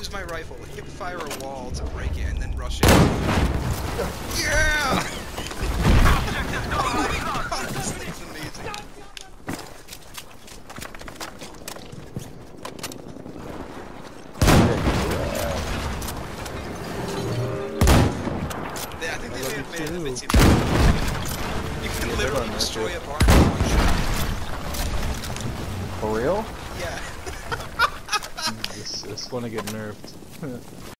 use my rifle, hip fire a wall to break it, and then rush it. Yeah! This thing's amazing. Yeah, I think they may have made it a bit too bad. You can literally destroy a barn with one shot. For real? Yeah. This one to get nerfed.